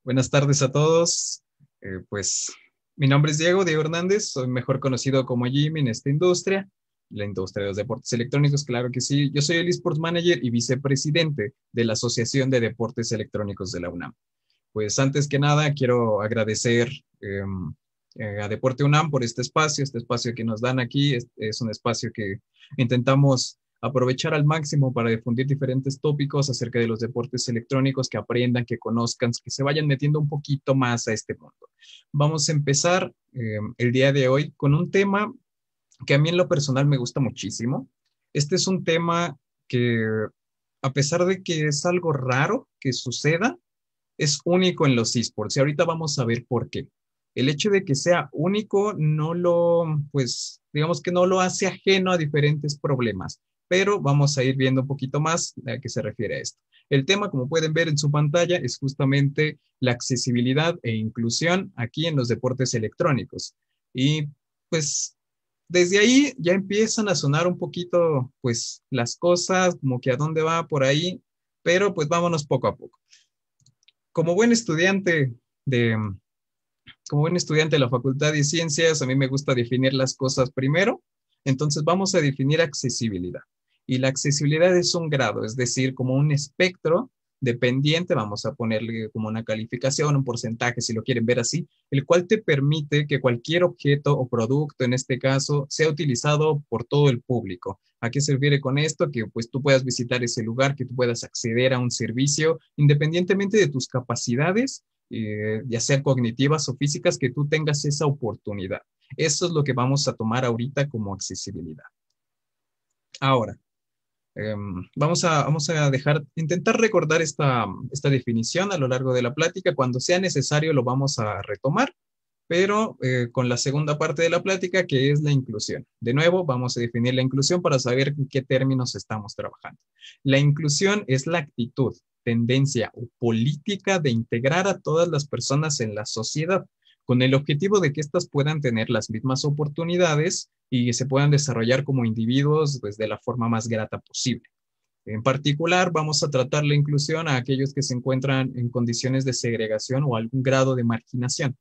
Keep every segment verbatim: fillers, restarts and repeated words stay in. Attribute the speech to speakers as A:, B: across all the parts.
A: Buenas tardes a todos. Eh, pues mi nombre es Diego, Diego Hernández, soy mejor conocido como Jimmy en esta industria, la industria de los deportes electrónicos, claro que sí. Yo soy el eSports Manager y vicepresidente de la Asociación de Deportes Electrónicos de la UNAM. Pues antes que nada quiero agradecer eh, eh, a Deporte UNAM por este espacio, este espacio que nos dan aquí, es, es un espacio que intentamos aprovechar al máximo para difundir diferentes tópicos acerca de los deportes electrónicos, que aprendan, que conozcan, que se vayan metiendo un poquito más a este mundo. Vamos a empezar eh, el día de hoy con un tema que a mí en lo personal me gusta muchísimo. Este es un tema que, a pesar de que es algo raro que suceda, es único en los esports y ahorita vamos a ver por qué. El hecho de que sea único no lo, pues, digamos que no lo hace ajeno a diferentes problemas, pero vamos a ir viendo un poquito más a qué se refiere a esto. El tema, como pueden ver en su pantalla, es justamente la accesibilidad e inclusión aquí en los deportes electrónicos. Y pues desde ahí ya empiezan a sonar un poquito, pues, las cosas, como que a dónde va por ahí, pero pues vámonos poco a poco. Como buen estudiante de, como buen estudiante de la Facultad de Ciencias, a mí me gusta definir las cosas primero. Entonces vamos a definir accesibilidad. Y la accesibilidad es un grado, es decir, como un espectro dependiente, vamos a ponerle como una calificación, un porcentaje, si lo quieren ver así, el cual te permite que cualquier objeto o producto, en este caso, sea utilizado por todo el público. ¿A qué se refiere con esto? Que pues tú puedas visitar ese lugar, que tú puedas acceder a un servicio, independientemente de tus capacidades, eh, ya sean cognitivas o físicas, que tú tengas esa oportunidad. Eso es lo que vamos a tomar ahorita como accesibilidad. Ahora, eh, vamos a, vamos a dejar, intentar recordar esta, esta definición a lo largo de la plática. Cuando sea necesario lo vamos a retomar, pero eh, con la segunda parte de la plática, que es la inclusión. De nuevo, vamos a definir la inclusión para saber en qué términos estamos trabajando. La inclusión es la actitud, tendencia o política de integrar a todas las personas en la sociedad, con el objetivo de que éstas puedan tener las mismas oportunidades y se puedan desarrollar como individuos pues, de la forma más grata posible. En particular, vamos a tratar la inclusión a aquellos que se encuentran en condiciones de segregación o algún grado de marginación.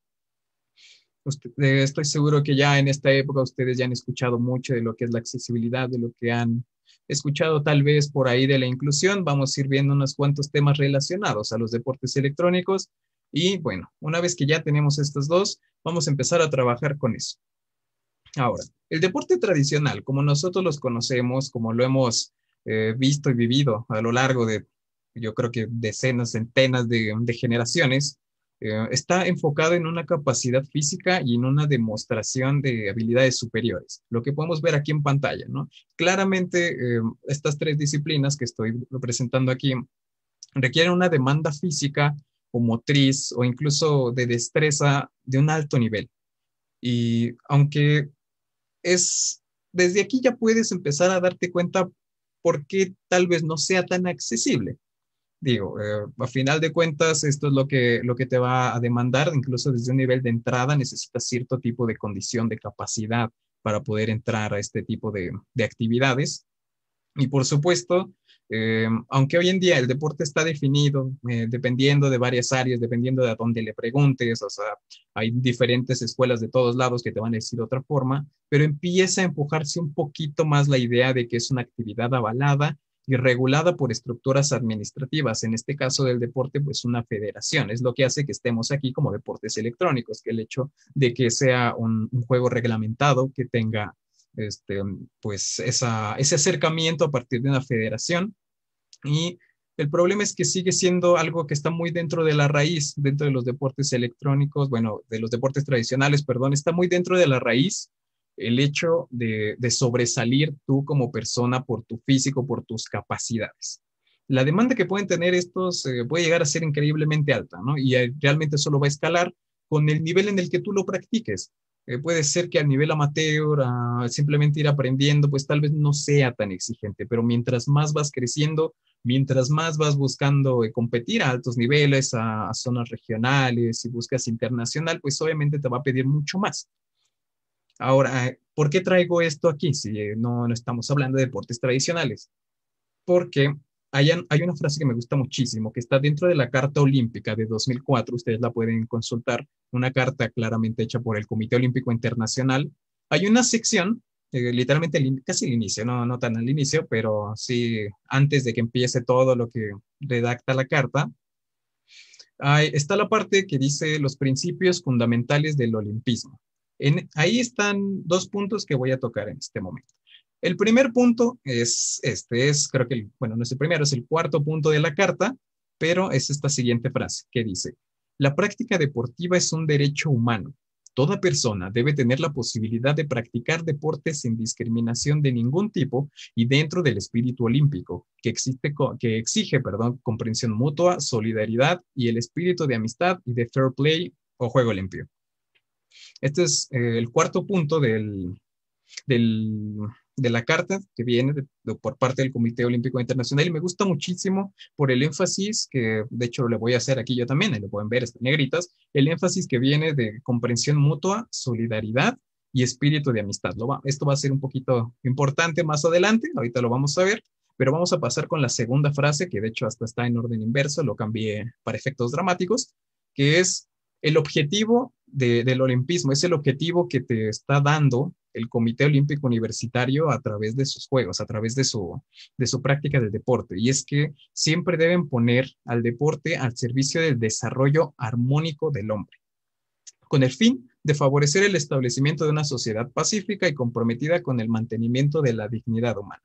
A: Usted, eh, estoy seguro que ya en esta época ustedes ya han escuchado mucho de lo que es la accesibilidad, de lo que han escuchado tal vez por ahí de la inclusión. Vamos a ir viendo unos cuantos temas relacionados a los deportes electrónicos. Y bueno, una vez que ya tenemos estos dos, vamos a empezar a trabajar con eso. Ahora, el deporte tradicional, como nosotros los conocemos, como lo hemos eh, visto y vivido a lo largo de, yo creo que decenas, centenas de, de generaciones, eh, está enfocado en una capacidad física y en una demostración de habilidades superiores, lo que podemos ver aquí en pantalla, ¿no? Claramente, eh, estas tres disciplinas que estoy representando aquí requieren una demanda física o motriz o incluso de destreza de un alto nivel. Y aunque es, desde aquí ya puedes empezar a darte cuenta por qué tal vez no sea tan accesible. Digo, eh, a final de cuentas, esto es lo que, lo que te va a demandar, incluso desde un nivel de entrada necesitas cierto tipo de condición de capacidad para poder entrar a este tipo de, de actividades. Y por supuesto, eh, aunque hoy en día el deporte está definido eh, dependiendo de varias áreas, dependiendo de a dónde le preguntes, o sea, hay diferentes escuelas de todos lados que te van a decir de otra forma, pero empieza a empujarse un poquito más la idea de que es una actividad avalada y regulada por estructuras administrativas. En este caso del deporte, pues una federación. Es lo que hace que estemos aquí como deportes electrónicos, que el hecho de que sea un, un juego reglamentado, que tenga este, pues esa, ese acercamiento a partir de una federación. Y el problema es que sigue siendo algo que está muy dentro de la raíz, dentro de los deportes electrónicos, bueno, de los deportes tradicionales, perdón, está muy dentro de la raíz el hecho de, de sobresalir tú como persona por tu físico, por tus capacidades. La demanda que pueden tener estos eh, puede llegar a ser increíblemente alta, ¿no? Y eh, realmente solo va a escalar con el nivel en el que tú lo practiques. Eh, puede ser que a nivel amateur, a simplemente ir aprendiendo, pues tal vez no sea tan exigente, pero mientras más vas creciendo, mientras más vas buscando eh, competir a altos niveles, a, a zonas regionales y buscas internacional, pues obviamente te va a pedir mucho más. Ahora, ¿por qué traigo esto aquí si eh, no, no estamos hablando de deportes tradicionales? Porque Hay, hay una frase que me gusta muchísimo, que está dentro de la Carta Olímpica de dos mil cuatro, ustedes la pueden consultar, una carta claramente hecha por el Comité Olímpico Internacional. Hay una sección, eh, literalmente el, casi el inicio, no, no tan al inicio, pero sí antes de que empiece todo lo que redacta la carta, hay, está la parte que dice los principios fundamentales del olimpismo. En, ahí están dos puntos que voy a tocar en este momento. El primer punto es este, es creo que, el, bueno, no es el primero, es el cuarto punto de la carta, pero es esta siguiente frase que dice, la práctica deportiva es un derecho humano. Toda persona debe tener la posibilidad de practicar deportes sin discriminación de ningún tipo y dentro del espíritu olímpico, que, existe, que exige perdón, comprensión mutua, solidaridad y el espíritu de amistad y de fair play o juego limpio. Este es eh, el cuarto punto del, del, de la carta que viene de, de, por parte del Comité Olímpico Internacional y me gusta muchísimo por el énfasis que de hecho le voy a hacer aquí yo también, ahí lo pueden ver, están negritas, el énfasis que viene de comprensión mutua, solidaridad y espíritu de amistad. Lo va, esto va a ser un poquito importante más adelante, ahorita lo vamos a ver, pero vamos a pasar con la segunda frase, que de hecho hasta está en orden inverso, lo cambié para efectos dramáticos, que es el objetivo de, del olimpismo, es el objetivo que te está dando el Comité Olímpico Universitario a través de sus juegos, a través de su, de su práctica del deporte. Y es que siempre deben poner al deporte al servicio del desarrollo armónico del hombre, con el fin de favorecer el establecimiento de una sociedad pacífica y comprometida con el mantenimiento de la dignidad humana.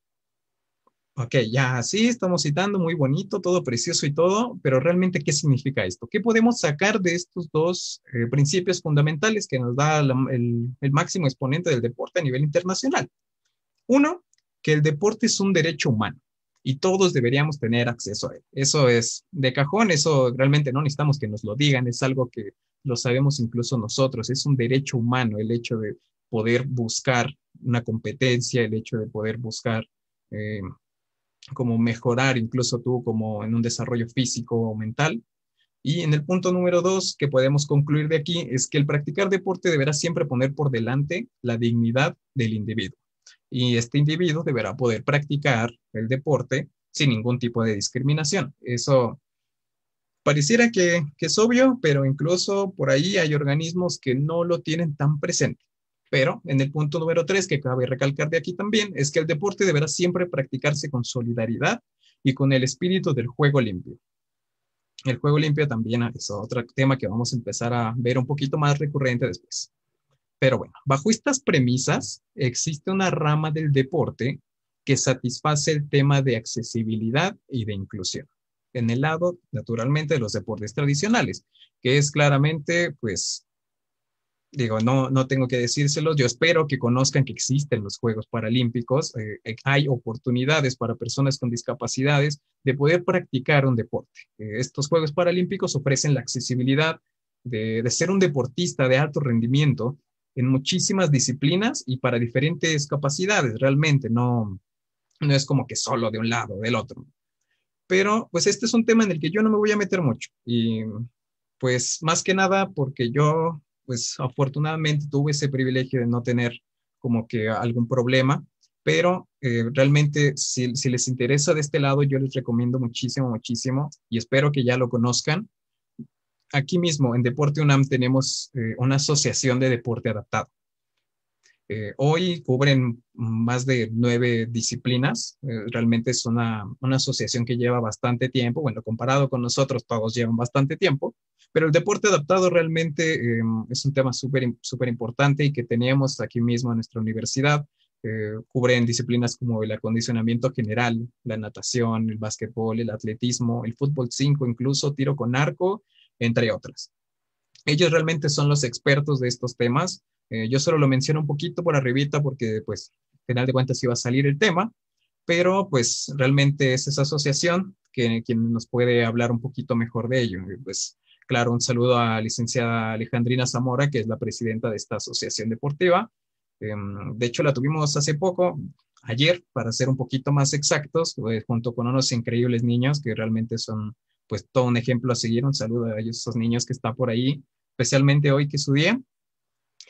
A: Ok, ya sí, estamos citando, muy bonito, todo precioso y todo, pero realmente, ¿qué significa esto? ¿Qué podemos sacar de estos dos eh, principios fundamentales que nos da la, el, el máximo exponente del deporte a nivel internacional? Uno, que el deporte es un derecho humano y todos deberíamos tener acceso a él. Eso es de cajón, eso realmente no necesitamos que nos lo digan, es algo que lo sabemos incluso nosotros, es un derecho humano el hecho de poder buscar una competencia, el hecho de poder buscar... Eh, como mejorar incluso tú como en un desarrollo físico o mental. Y en el punto número dos que podemos concluir de aquí es que el practicar deporte deberá siempre poner por delante la dignidad del individuo. Y este individuo deberá poder practicar el deporte sin ningún tipo de discriminación. Eso pareciera que, que es obvio, pero incluso por ahí hay organismos que no lo tienen tan presente. Pero en el punto número tres, que cabe recalcar de aquí también, es que el deporte deberá siempre practicarse con solidaridad y con el espíritu del juego limpio. El juego limpio también es otro tema que vamos a empezar a ver un poquito más recurrente después. Pero bueno, bajo estas premisas, existe una rama del deporte que satisface el tema de accesibilidad y de inclusión. En el lado, naturalmente, de los deportes tradicionales, que es claramente, pues, digo, no, no tengo que decírselos, yo espero que conozcan que existen los Juegos Paralímpicos, eh, hay oportunidades para personas con discapacidades de poder practicar un deporte. Eh, estos Juegos Paralímpicos ofrecen la accesibilidad de, de ser un deportista de alto rendimiento en muchísimas disciplinas y para diferentes capacidades, realmente, no, no es como que solo de un lado o del otro. Pero pues este es un tema en el que yo no me voy a meter mucho y pues más que nada porque yo pues afortunadamente tuve ese privilegio de no tener como que algún problema, pero eh, realmente si, si les interesa de este lado yo les recomiendo muchísimo, muchísimo y espero que ya lo conozcan. Aquí mismo en Deporte UNAM tenemos eh, una asociación de deporte adaptado. Eh, hoy cubren más de nueve disciplinas. Eh, realmente es una, una asociación que lleva bastante tiempo. Bueno, comparado con nosotros, todos llevan bastante tiempo. Pero el deporte adaptado realmente eh, es un tema súper súper importante y que teníamos aquí mismo en nuestra universidad. Eh, cubren disciplinas como el acondicionamiento general, la natación, el básquetbol, el atletismo, el fútbol cinco, incluso tiro con arco, entre otras. Ellos realmente son los expertos de estos temas. Eh, yo solo lo menciono un poquito por arribita porque, pues, al final de cuentas iba a salir el tema, pero pues realmente es esa asociación que, quien nos puede hablar un poquito mejor de ello. Y, pues, claro, un saludo a la licenciada Alejandrina Zamora, que es la presidenta de esta asociación deportiva. Eh, de hecho, la tuvimos hace poco, ayer, para ser un poquito más exactos, pues, junto con unos increíbles niños que realmente son pues todo un ejemplo a seguir. Un saludo a ellos, esos niños que están por ahí, especialmente hoy que es su día.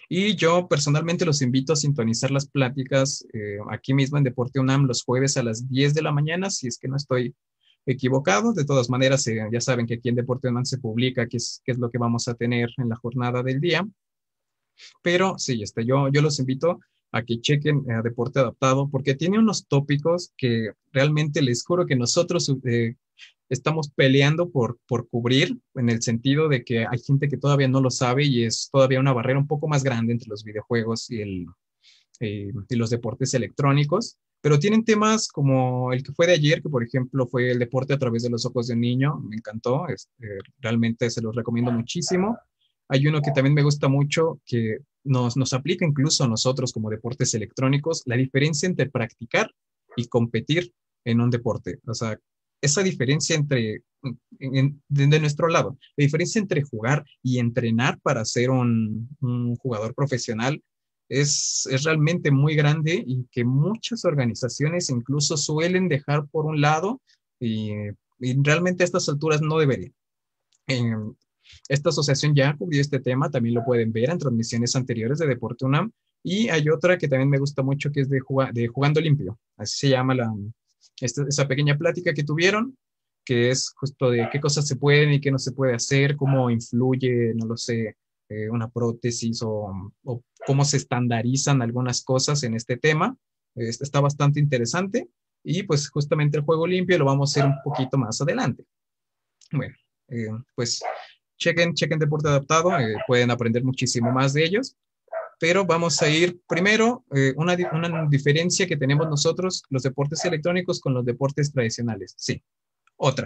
A: Y yo personalmente los invito a sintonizar las pláticas eh, aquí mismo en Deporte UNAM los jueves a las diez de la mañana, si es que no estoy equivocado. De todas maneras, eh, ya saben que aquí en Deporte UNAM se publica qué es, qué es lo que vamos a tener en la jornada del día. Pero sí, este, yo, yo los invito a que chequen eh, Deporte Adaptado porque tiene unos tópicos que realmente les juro que nosotros eh, estamos peleando por, por cubrir, en el sentido de que hay gente que todavía no lo sabe y es todavía una barrera un poco más grande entre los videojuegos y, el, eh, y los deportes electrónicos. Pero tienen temas como el que fue de ayer, que por ejemplo fue el deporte a través de los ojos de un niño. Me encantó, este, realmente se los recomiendo muchísimo. Hay uno que también me gusta mucho, que nos, nos aplica incluso a nosotros como deportes electrónicos, la diferencia entre practicar y competir en un deporte. O sea, esa diferencia entre, en, de, de nuestro lado, la diferencia entre jugar y entrenar para ser un, un jugador profesional es, es realmente muy grande y que muchas organizaciones incluso suelen dejar por un lado y, y realmente a estas alturas no deberían. Eh, esta asociación ya cubrió este tema, también lo pueden ver en transmisiones anteriores de Deporte UNAM. Y hay otra que también me gusta mucho, que es de, de Jugando Limpio, así se llama la, esta, esa pequeña plática que tuvieron, que es justo de qué cosas se pueden y qué no se puede hacer, cómo influye, no lo sé, eh, una prótesis o, o, cómo se estandarizan algunas cosas en este tema. Eh, está bastante interesante y pues justamente el juego limpio lo vamos a hacer un poquito más adelante. Bueno, eh, pues chequen, chequen Deporte Adaptado, eh, pueden aprender muchísimo más de ellos, pero vamos a ir primero, eh, una, una diferencia que tenemos nosotros, los deportes electrónicos con los deportes tradicionales. Sí, otra.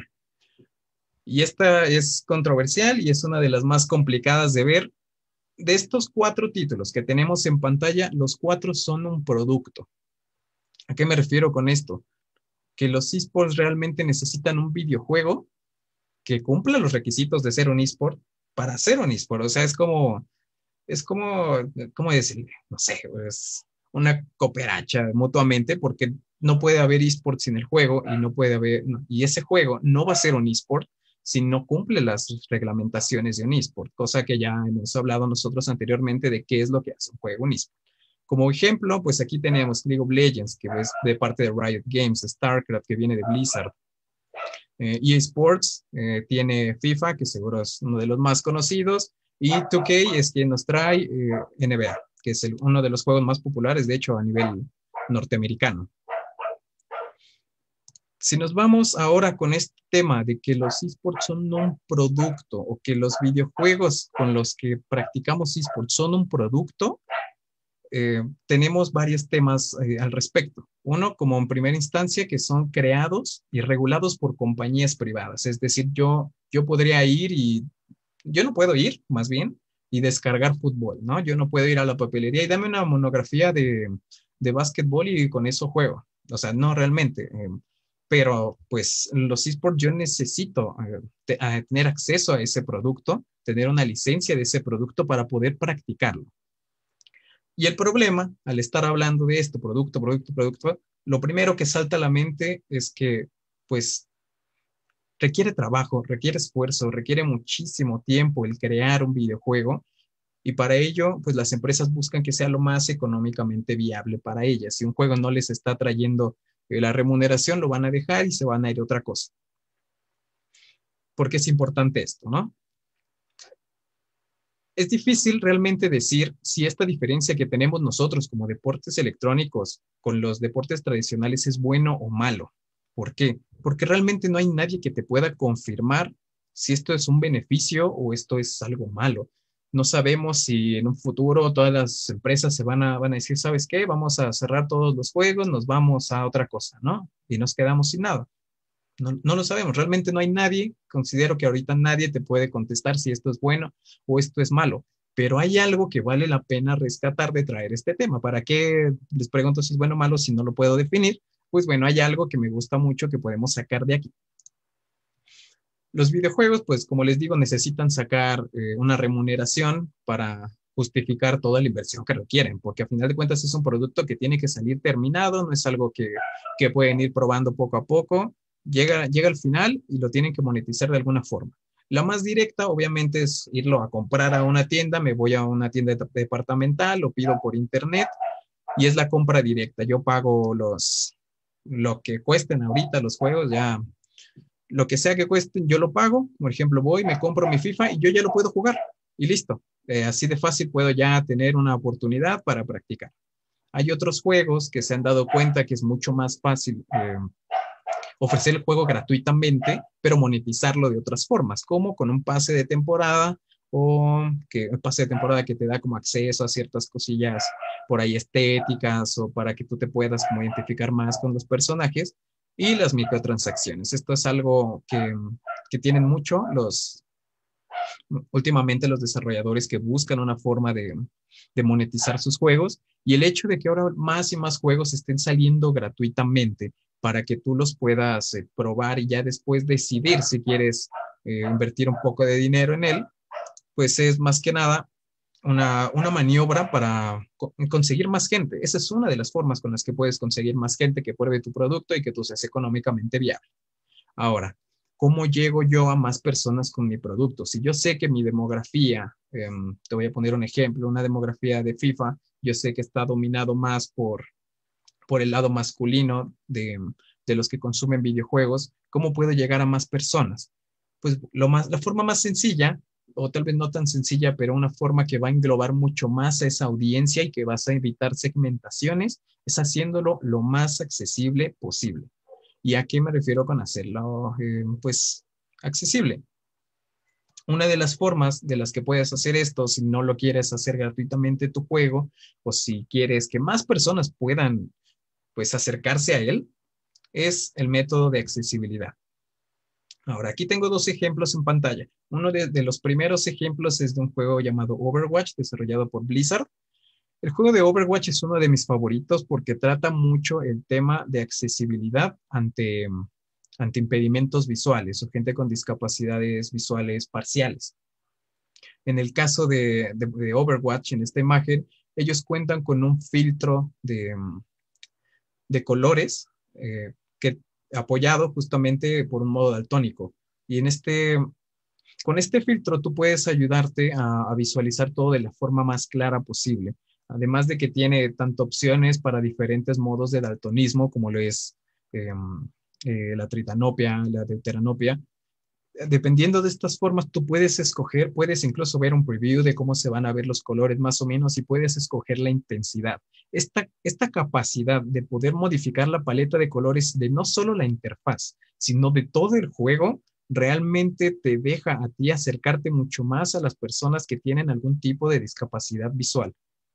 A: Y esta es controversial y es una de las más complicadas de ver. De estos cuatro títulos que tenemos en pantalla, los cuatro son un producto. ¿A qué me refiero con esto? Que los esports realmente necesitan un videojuego que cumpla los requisitos de ser un esport para ser un esport. O sea, es como, es como, ¿cómo decirle? No sé, es una cooperacha mutuamente porque no puede haber esport sin el juego y no puede haber, no, y ese juego no va a ser un esport si no cumple las reglamentaciones de un esport, cosa que ya hemos hablado nosotros anteriormente de qué es lo que hace un juego un esport. Como ejemplo, pues aquí tenemos League of Legends, que es de parte de Riot Games, StarCraft, que viene de Blizzard. Eh, E A Sports eh, tiene FIFA, que seguro es uno de los más conocidos, y dos K es quien nos trae eh, N B A, que es el, uno de los juegos más populares, de hecho, a nivel norteamericano. Si nos vamos ahora con este tema de que los esports son un producto o que los videojuegos con los que practicamos esports son un producto, eh, tenemos varios temas eh, al respecto. Uno, como en primera instancia, que son creados y regulados por compañías privadas. Es decir, yo, yo podría ir y yo no puedo ir, más bien, y descargar fútbol, ¿no? Yo no puedo ir a la papelería y dame una monografía de, de básquetbol y con eso juego. O sea, no realmente. Eh, pero pues los esports yo necesito eh, te, a tener acceso a ese producto, tener una licencia de ese producto para poder practicarlo. Y el problema, al estar hablando de esto, producto, producto, producto, lo primero que salta a la mente es que, pues, requiere trabajo, requiere esfuerzo, requiere muchísimo tiempo el crear un videojuego. Y para ello, pues las empresas buscan que sea lo más económicamente viable para ellas. Si un juego no les está trayendo eh, la remuneración, lo van a dejar y se van a ir a otra cosa. ¿Por qué es importante esto, no? Es difícil realmente decir si esta diferencia que tenemos nosotros como deportes electrónicos con los deportes tradicionales es bueno o malo. ¿Por qué? Porque realmente no hay nadie que te pueda confirmar si esto es un beneficio o esto es algo malo. No sabemos si en un futuro todas las empresas se van a, van a decir, ¿sabes qué? Vamos a cerrar todos los juegos, nos vamos a otra cosa, ¿no? Y nos quedamos sin nada. No, no lo sabemos, realmente no hay nadie, considero que ahorita nadie te puede contestar si esto es bueno o esto es malo, pero hay algo que vale la pena rescatar de traer este tema. ¿Para qué les pregunto si es bueno o malo si no lo puedo definir? Pues bueno, hay algo que me gusta mucho que podemos sacar de aquí. Los videojuegos, pues como les digo, necesitan sacar eh, una remuneración para justificar toda la inversión que requieren, porque a final de cuentas es un producto que tiene que salir terminado, no es algo que, que pueden ir probando poco a poco. Llega, llega al final y lo tienen que monetizar de alguna forma. La más directa, obviamente, es irlo a comprar a una tienda, me voy a una tienda de- departamental, lo pido por internet y es la compra directa. Yo pago los, lo que cuesten ahorita los juegos, ya lo que sea que cuesten, yo lo pago. Por ejemplo, voy, me compro mi FIFA y yo ya lo puedo jugar y listo. Eh, así de fácil puedo ya tener una oportunidad para practicar. Hay otros juegos que se han dado cuenta que es mucho más fácil eh, ofrecer el juego gratuitamente, pero monetizarlo de otras formas, como con un pase de temporada o que un pase de temporada que te da como acceso a ciertas cosillas por ahí estéticas o para que tú te puedas como identificar más con los personajes y las microtransacciones. Esto es algo que, que tienen mucho los, últimamente los desarrolladores que buscan una forma de, de monetizar sus juegos y el hecho de que ahora más y más juegos estén saliendo gratuitamente para que tú los puedas eh, probar y ya después decidir si quieres eh, invertir un poco de dinero en él, pues es más que nada una, una maniobra para co conseguir más gente. Esa es una de las formas con las que puedes conseguir más gente que pruebe tu producto y que tú seas económicamente viable. Ahora, ¿cómo llego yo a más personas con mi producto? Si yo sé que mi demografía, eh, te voy a poner un ejemplo, una demografía de FIFA, yo sé que está dominado más por, por el lado masculino de, de los que consumen videojuegos, ¿cómo puedo llegar a más personas? Pues lo más, la forma más sencilla, o tal vez no tan sencilla, pero una forma que va a englobar mucho más a esa audiencia y que vas a evitar segmentaciones, es haciéndolo lo más accesible posible. ¿Y a qué me refiero con hacerlo, eh, pues, accesible? Una de las formas de las que puedes hacer esto, si no lo quieres hacer gratuitamente tu juego, o si quieres que más personas puedan, pues, acercarse a él, es el método de accesibilidad. Ahora, aquí tengo dos ejemplos en pantalla. Uno de, de los primeros ejemplos es de un juego llamado Overwatch, desarrollado por Blizzard. El juego de Overwatch es uno de mis favoritos porque trata mucho el tema de accesibilidad ante, ante impedimentos visuales o gente con discapacidades visuales parciales. En el caso de, de, de Overwatch, en esta imagen, ellos cuentan con un filtro de, de colores eh, que, apoyado justamente por un modo daltónico. Y en este, con este filtro tú puedes ayudarte a, a visualizar todo de la forma más clara posible. Además de que tiene tanto opciones para diferentes modos de daltonismo, como lo es eh, eh, la tritanopia, la deuteranopia. Dependiendo de estas formas, tú puedes escoger, puedes incluso ver un preview de cómo se van a ver los colores más o menos y puedes escoger la intensidad. Esta, esta capacidad de poder modificar la paleta de colores de no solo la interfaz, sino de todo el juego, realmente te deja a ti acercarte mucho más a las personas que tienen algún tipo de discapacidad visual.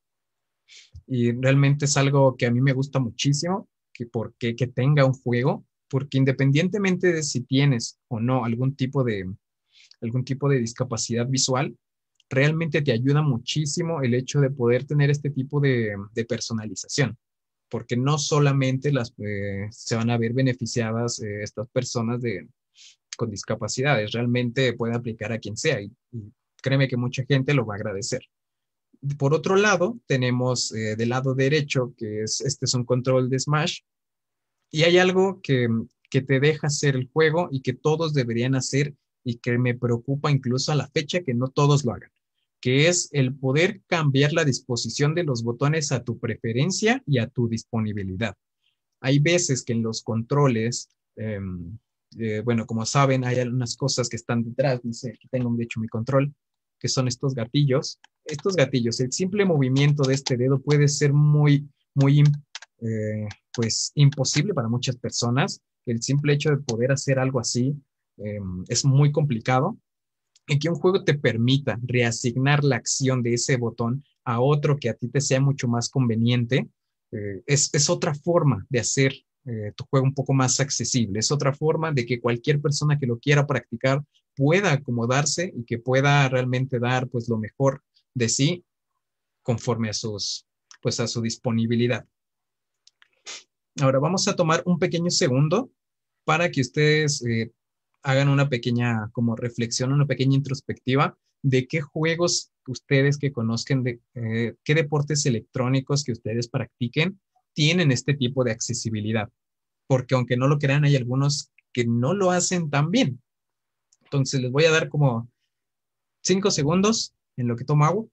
A: Y realmente es algo que a mí me gusta muchísimo, que porque que tenga un juego, porque independientemente de si tienes o no algún tipo de, algún tipo de discapacidad visual, realmente te ayuda muchísimo el hecho de poder tener este tipo de, de personalización, porque no solamente las, eh, se van a ver beneficiadas eh, estas personas de, con discapacidades, realmente puede aplicar a quien sea y, y créeme que mucha gente lo va a agradecer. Por otro lado, tenemos eh, del lado derecho, que es, este es un control de Smash, y hay algo que, que te deja hacer el juego y que todos deberían hacer y que me preocupa incluso a la fecha que no todos lo hagan, que es el poder cambiar la disposición de los botones a tu preferencia y a tu disponibilidad. Hay veces que en los controles, eh, eh, bueno, como saben, hay algunas cosas que están detrás, no sé, aquí tengo de hecho mi control, que son estos gatillos. Estos gatillos, el simple movimiento de este dedo puede ser muy, muy, eh, pues, imposible para muchas personas. El simple hecho de poder hacer algo así eh, es muy complicado. En que un juego te permita reasignar la acción de ese botón a otro que a ti te sea mucho más conveniente, eh, es, es, otra forma de hacer eh, tu juego un poco más accesible. Es otra forma de que cualquier persona que lo quiera practicar pueda acomodarse y que pueda realmente dar pues lo mejor de sí conforme a sus pues a su disponibilidad. Ahora vamos a tomar un pequeño segundo para que ustedes eh, hagan una pequeña como reflexión, una pequeña introspectiva de qué juegos ustedes que conozcan, de eh, qué deportes electrónicos que ustedes practiquen tienen este tipo de accesibilidad. Porque aunque no lo crean, hay algunos que no lo hacen tan bien. Entonces les voy a dar como cinco segundos en lo que tomo agua.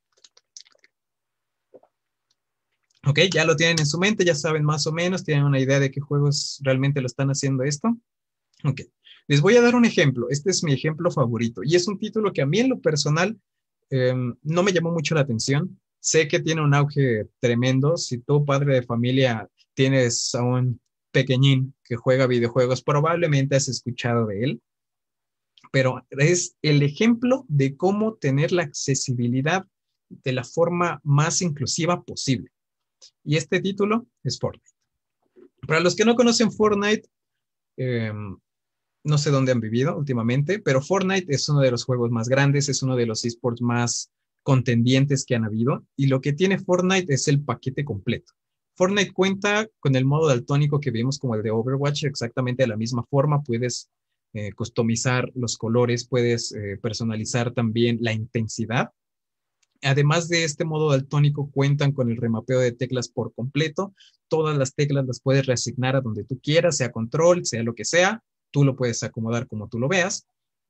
A: Ok, ya lo tienen en su mente, ya saben más o menos, tienen una idea de qué juegos realmente lo están haciendo esto. Ok, les voy a dar un ejemplo. Este es mi ejemplo favorito y es un título que a mí en lo personal eh, no me llamó mucho la atención. Sé que tiene un auge tremendo. Si tú, padre de familia, tienes a un pequeñín que juega videojuegos, probablemente has escuchado de él, pero es el ejemplo de cómo tener la accesibilidad de la forma más inclusiva posible. Y este título es Fortnite. Para los que no conocen Fortnite, eh, no sé dónde han vivido últimamente, pero Fortnite es uno de los juegos más grandes, es uno de los esports más contendientes que han habido, y lo que tiene Fortnite es el paquete completo. Fortnite cuenta con el modo daltónico que vimos como el de Overwatch, exactamente de la misma forma, puedes eh, customizar los colores, puedes eh, personalizar también la intensidad. Además de este modo daltónico, cuentan con el remapeo de teclas por completo. Todas las teclas las puedes reasignar a donde tú quieras, sea control, sea lo que sea. Tú lo puedes acomodar como tú lo veas.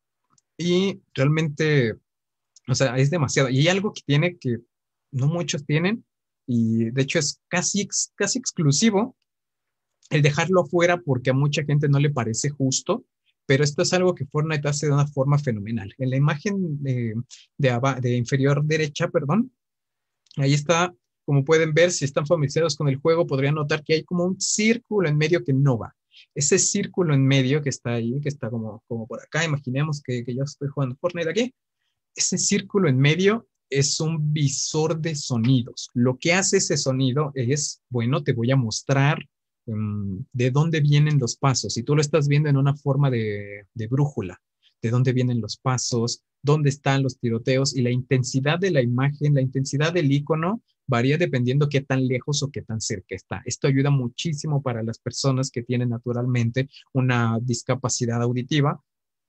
A: Y realmente, o sea, es demasiado. Y hay algo que tiene que no muchos tienen, y de hecho es casi, casi exclusivo el dejarlo afuera porque a mucha gente no le parece justo, pero esto es algo que Fortnite hace de una forma fenomenal. En la imagen de, de, de inferior derecha, perdón, ahí está, como pueden ver, si están familiarizados con el juego, podrían notar que hay como un círculo en medio que no va. Ese círculo en medio que está ahí, que está como, como por acá, imaginemos que, que yo estoy jugando Fortnite aquí, ese círculo en medio es un visor de sonidos. Lo que hace ese sonido es, bueno, te voy a mostrar um, de dónde vienen los pasos. Si tú lo estás viendo en una forma de, de brújula, de dónde vienen los pasos, dónde están los tiroteos y la intensidad de la imagen, la intensidad del icono varía dependiendo qué tan lejos o qué tan cerca está. Esto ayuda muchísimo para las personas que tienen naturalmente una discapacidad auditiva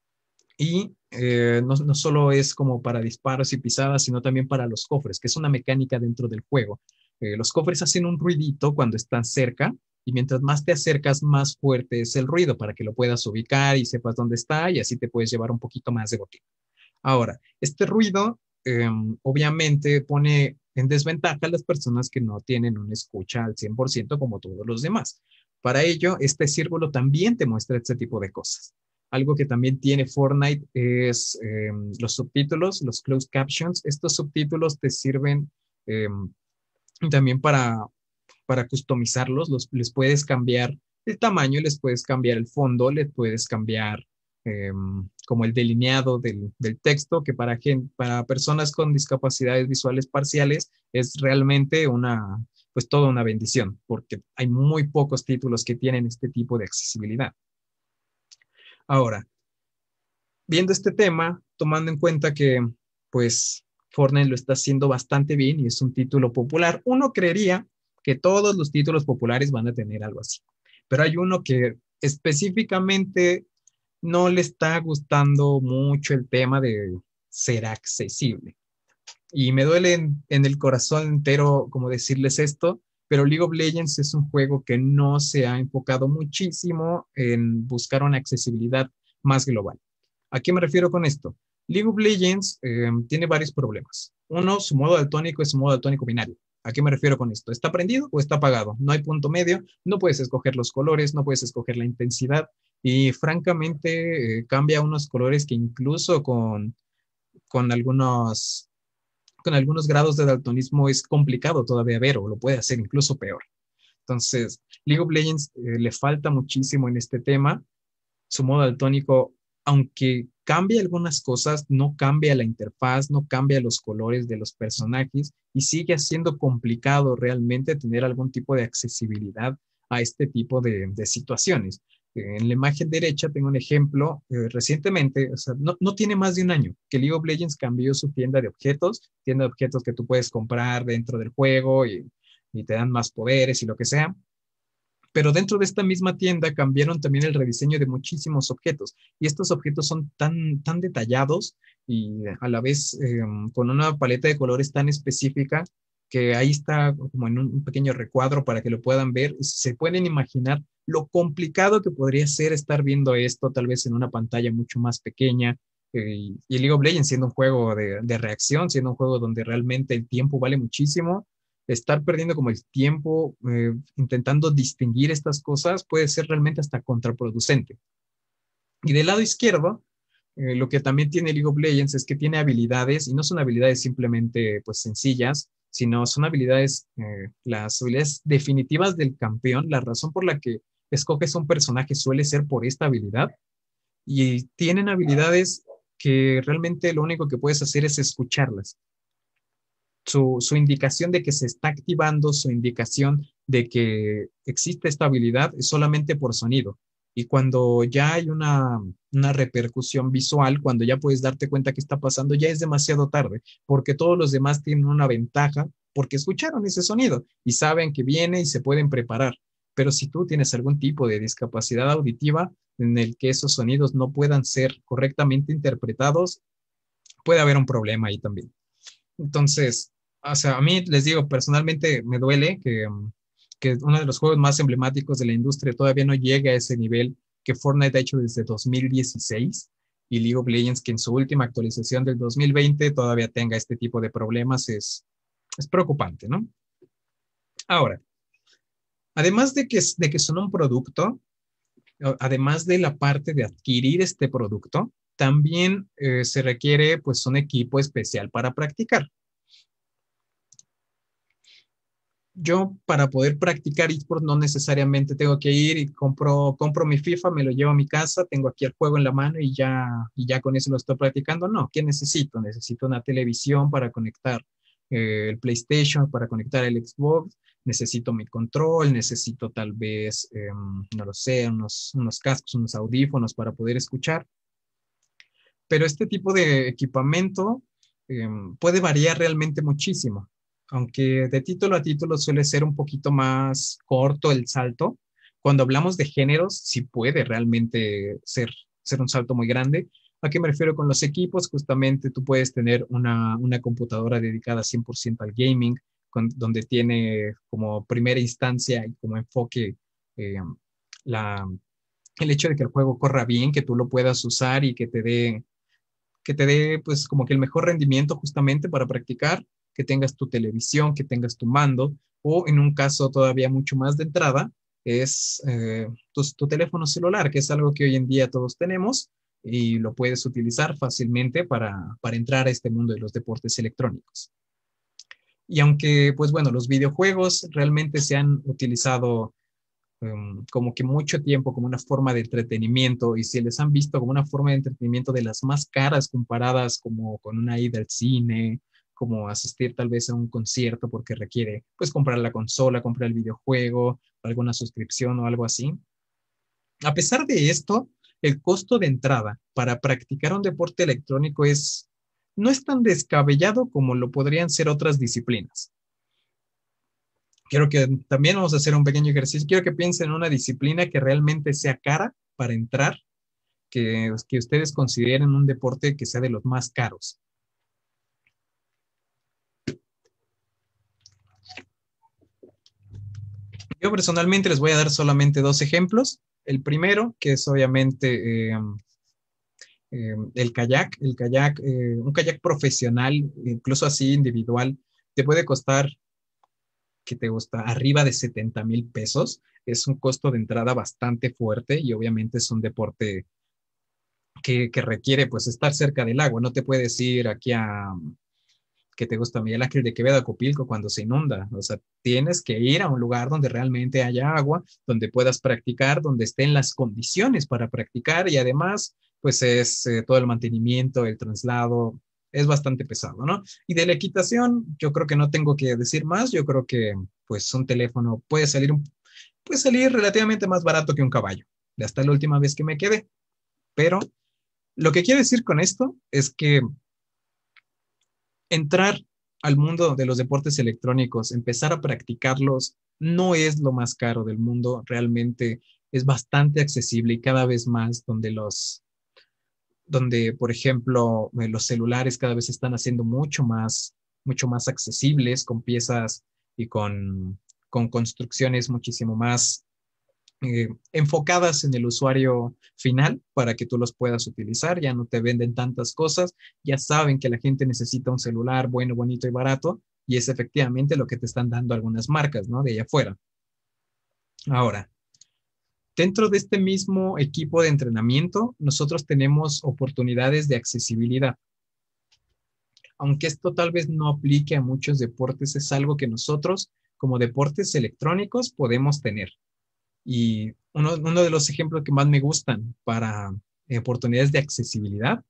A: y eh, no, no solo es como para disparos y pisadas, sino también para los cofres, que es una mecánica dentro del juego. Eh, los cofres hacen un ruidito cuando están cerca y mientras más te acercas, más fuerte es el ruido para que lo puedas ubicar y sepas dónde está y así te puedes llevar un poquito más de botín. Ahora, este ruido eh, obviamente pone en desventaja a las personas que no tienen una escucha al cien por ciento como todos los demás. Para ello, este círculo también te muestra este tipo de cosas. Algo que también tiene Fortnite es eh, los subtítulos, los closed captions. Estos subtítulos te sirven eh, también para, para customizarlos. Los, les puedes cambiar el tamaño, les puedes cambiar el fondo, les puedes cambiar eh, como el delineado del, del texto, que para, gente, para personas con discapacidades visuales parciales es realmente una, pues toda una bendición, porque hay muy pocos títulos que tienen este tipo de accesibilidad. Ahora, viendo este tema, tomando en cuenta que pues Fortnite lo está haciendo bastante bien y es un título popular, uno creería que todos los títulos populares van a tener algo así, pero hay uno que específicamente no le está gustando mucho el tema de ser accesible. Y me duele en, en el corazón entero como decirles esto, pero League of Legends es un juego que no se ha enfocado muchísimo en buscar una accesibilidad más global. ¿A qué me refiero con esto? League of Legends eh, tiene varios problemas. Uno, su modo daltónico es un modo daltónico binario. ¿A qué me refiero con esto? ¿Está prendido o está apagado? No hay punto medio, no puedes escoger los colores, no puedes escoger la intensidad y francamente eh, cambia unos colores que incluso con, con algunos con algunos grados de daltonismo es complicado todavía ver o lo puede hacer incluso peor. Entonces, League of Legends eh, le falta muchísimo en este tema. Su modo daltónico, aunque cambia algunas cosas, no cambia la interfaz, no cambia los colores de los personajes y sigue siendo complicado realmente tener algún tipo de accesibilidad a este tipo de, de situaciones. En la imagen derecha tengo un ejemplo eh, recientemente, o sea, no, no tiene más de un año que League of Legends cambió su tienda de objetos, tienda de objetos que tú puedes comprar dentro del juego y, y te dan más poderes y lo que sea. Pero dentro de esta misma tienda cambiaron también el rediseño de muchísimos objetos y estos objetos son tan, tan detallados y a la vez eh, con una paleta de colores tan específica que ahí está como en un pequeño recuadro para que lo puedan ver. Se pueden imaginar lo complicado que podría ser estar viendo esto tal vez en una pantalla mucho más pequeña. Eh, y League of Legends siendo un juego de, de reacción, siendo un juego donde realmente el tiempo vale muchísimo, estar perdiendo como el tiempo eh, intentando distinguir estas cosas puede ser realmente hasta contraproducente. Y del lado izquierdo, eh, lo que también tiene League of Legends es que tiene habilidades, y no son habilidades simplemente pues sencillas, sino son habilidades, eh, las habilidades definitivas del campeón. La razón por la que escoges un personaje suele ser por esta habilidad, y tienen habilidades que realmente lo único que puedes hacer es escucharlas. Su, su indicación de que se está activando, su indicación de que existe esta habilidad es solamente por sonido. Y cuando ya hay una, una repercusión visual, cuando ya puedes darte cuenta que está pasando, ya es demasiado tarde, porque todos los demás tienen una ventaja porque escucharon ese sonido y saben que viene y se pueden preparar. Pero si tú tienes algún tipo de discapacidad auditiva en el que esos sonidos no puedan ser correctamente interpretados, puede haber un problema ahí también. Entonces, o sea, a mí les digo, personalmente me duele que, um, que uno de los juegos más emblemáticos de la industria todavía no llegue a ese nivel que Fortnite ha hecho desde dos mil dieciséis, y League of Legends, que en su última actualización del dos mil veinte todavía tenga este tipo de problemas, es, es preocupante, ¿no? Ahora, además de que, de que son un producto, además de la parte de adquirir este producto, también eh, se requiere pues un equipo especial para practicar. Yo para poder practicar esports no necesariamente tengo que ir y compro, compro mi FIFA, me lo llevo a mi casa, tengo aquí el juego en la mano y ya, y ya con eso lo estoy practicando. No, ¿qué necesito? Necesito una televisión para conectar eh, el PlayStation, para conectar el Xbox, necesito mi control, necesito tal vez, eh, no lo sé, unos, unos cascos, unos audífonos para poder escuchar. Pero este tipo de equipamiento eh, puede variar realmente muchísimo, aunque de título a título suele ser un poquito más corto el salto. Cuando hablamos de géneros, sí puede realmente ser, ser un salto muy grande. ¿A qué me refiero con los equipos? Justamente tú puedes tener una, una computadora dedicada cien por ciento al gaming, con, donde tiene como primera instancia y como enfoque eh, la, el hecho de que el juego corra bien, que tú lo puedas usar y que te dé que te dé pues como que el mejor rendimiento justamente para practicar, que tengas tu televisión, que tengas tu mando, o en un caso todavía mucho más de entrada, es eh, tu, tu teléfono celular, que es algo que hoy en día todos tenemos y lo puedes utilizar fácilmente para, para entrar a este mundo de los deportes electrónicos. Y aunque, pues bueno, los videojuegos realmente se han utilizado um, como que mucho tiempo como una forma de entretenimiento, y si les han visto como una forma de entretenimiento de las más caras comparadas como con una ida al cine, como asistir tal vez a un concierto porque requiere pues comprar la consola, comprar el videojuego, alguna suscripción o algo así. A pesar de esto, el costo de entrada para practicar un deporte electrónico es, no es tan descabellado como lo podrían ser otras disciplinas. Quiero que también vamos a hacer un pequeño ejercicio. Quiero que piensen en una disciplina que realmente sea cara para entrar, que, que ustedes consideren un deporte que sea de los más caros. Yo personalmente les voy a dar solamente dos ejemplos. El primero, que es obviamente eh, eh, el kayak. El kayak, eh, un kayak profesional, incluso así individual, te puede costar, ¿qué te gusta? Arriba de setenta mil pesos. Es un costo de entrada bastante fuerte y obviamente es un deporte que, que requiere pues estar cerca del agua. No te puedes ir aquí a, que te gusta Miguel Ángel de Quevedo, a Copilco cuando se inunda. O sea, tienes que ir a un lugar donde realmente haya agua, donde puedas practicar, donde estén las condiciones para practicar, y además pues es eh, todo el mantenimiento, el traslado, es bastante pesado, ¿no? Y de la equitación, yo creo que no tengo que decir más. Yo creo que pues un teléfono puede salir, un, puede salir relativamente más barato que un caballo. Hasta la última vez que me quedé. Pero lo que quiero decir con esto es que entrar al mundo de los deportes electrónicos, empezar a practicarlos, no es lo más caro del mundo. Realmente es bastante accesible, y cada vez más donde los, donde, por ejemplo, eh, los celulares cada vez están haciendo mucho más, mucho más accesibles, con piezas y con, con construcciones muchísimo más eh, enfocadas en el usuario final para que tú los puedas utilizar. Ya no te venden tantas cosas, ya saben que la gente necesita un celular bueno, bonito y barato, y es efectivamente lo que te están dando algunas marcas, ¿no? De allá afuera. Ahora, dentro de este mismo equipo de entrenamiento, nosotros tenemos oportunidades de accesibilidad. Aunque esto tal vez no aplique a muchos deportes, es algo que nosotros como deportes electrónicos podemos tener. Y uno, uno de los ejemplos que más me gustan para eh, oportunidades de accesibilidad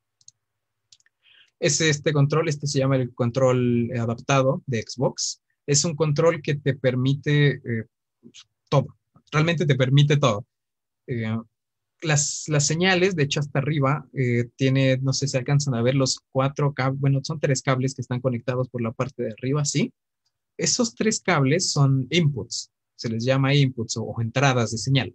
A: es este control. Este se llama el control adaptado de Xbox. Es un control que te permite eh, todo, realmente te permite todo. Eh, las, las señales, de hecho hasta arriba, eh, tiene, no sé si alcanzan a ver los cuatro cables, bueno, son tres cables que están conectados por la parte de arriba, ¿sí? Esos tres cables son inputs, se les llama inputs o, o entradas de señal.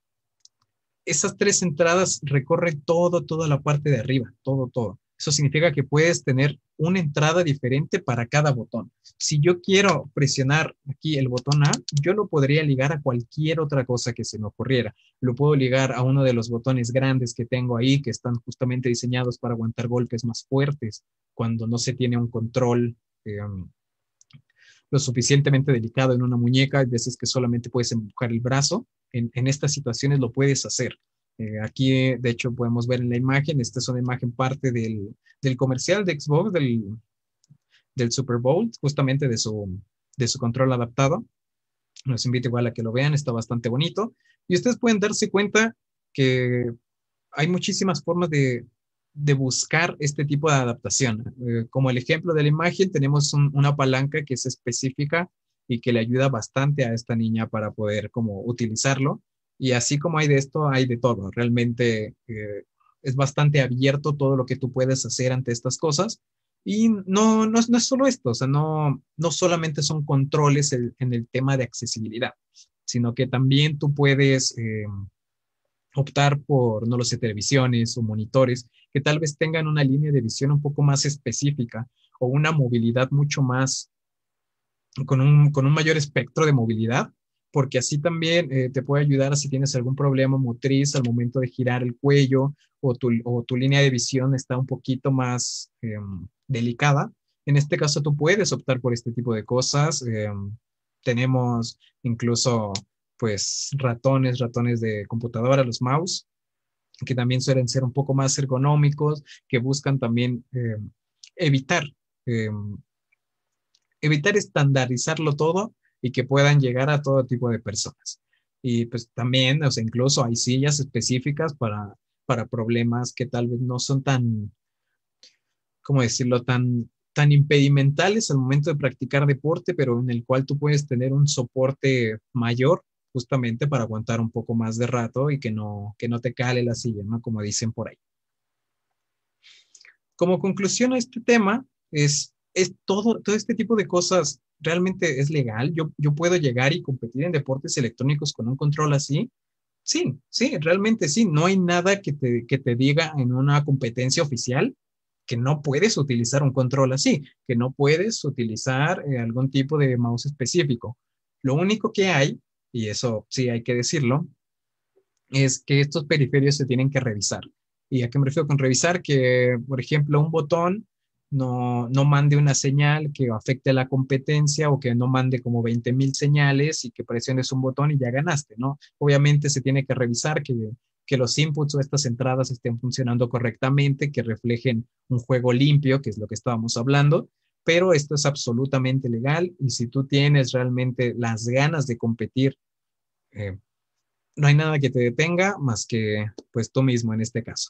A: Esas tres entradas recorren todo, toda la parte de arriba, todo, todo. Eso significa que puedes tener una entrada diferente para cada botón. Si yo quiero presionar aquí el botón A, yo lo podría ligar a cualquier otra cosa que se me ocurriera. Lo puedo ligar a uno de los botones grandes que tengo ahí, que están justamente diseñados para aguantar golpes más fuertes cuando no se tiene un control eh, lo suficientemente delicado en una muñeca. Hay veces que solamente puedes empujar el brazo. En, en estas situaciones lo puedes hacer. Eh, aquí, de hecho, podemos ver en la imagen, esta es una imagen parte del, del comercial de Xbox, del, del Super Bowl, justamente de su, de su control adaptado. Los invito igual a que lo vean, está bastante bonito. Y ustedes pueden darse cuenta que hay muchísimas formas de, de buscar este tipo de adaptación. Eh, como el ejemplo de la imagen, tenemos un, una palanca que es específica y que le ayuda bastante a esta niña para poder como utilizarlo. Y así como hay de esto, hay de todo. Realmente eh, es bastante abierto todo lo que tú puedes hacer ante estas cosas. Y no, no, es, no es solo esto, o sea, no, no solamente son controles el, en el tema de accesibilidad, sino que también tú puedes eh, optar por, no lo sé, televisiones o monitores que tal vez tengan una línea de visión un poco más específica o una movilidad mucho más, con un, con un mayor espectro de movilidad, porque así también eh, te puede ayudar si tienes algún problema motriz al momento de girar el cuello o tu, o tu línea de visión está un poquito más eh, delicada. En este caso tú puedes optar por este tipo de cosas. Eh, tenemos incluso pues ratones, ratones de computadora, los mouse, que también suelen ser un poco más ergonómicos, que buscan también eh, evitar, eh, evitar estandarizarlo todo y que puedan llegar a todo tipo de personas. Y pues también, o sea, incluso hay sillas específicas para, para problemas que tal vez no son tan, ¿cómo decirlo?, tan, tan impedimentales al momento de practicar deporte, pero en el cual tú puedes tener un soporte mayor justamente para aguantar un poco más de rato y que no, que no te cale la silla, ¿no? Como dicen por ahí. Como conclusión a este tema, es, es todo, todo este tipo de cosas realmente es legal. Yo, yo puedo llegar y competir en deportes electrónicos con un control así. Sí, sí, realmente sí. No hay nada que te, que te diga en una competencia oficial que no puedes utilizar un control así, que no puedes utilizar eh, algún tipo de mouse específico. Lo único que hay, y eso sí hay que decirlo, es que estos periféricos se tienen que revisar. ¿Y a qué me refiero con revisar? Que, por ejemplo, un botón no, no mande una señal que afecte a la competencia o que no mande como veinte mil señales y que presiones un botón y ya ganaste, ¿no? Obviamente se tiene que revisar que, que los inputs o estas entradas estén funcionando correctamente, que reflejen un juego limpio, que es lo que estábamos hablando, pero esto es absolutamente legal y si tú tienes realmente las ganas de competir, eh, no hay nada que te detenga más que pues tú mismo en este caso.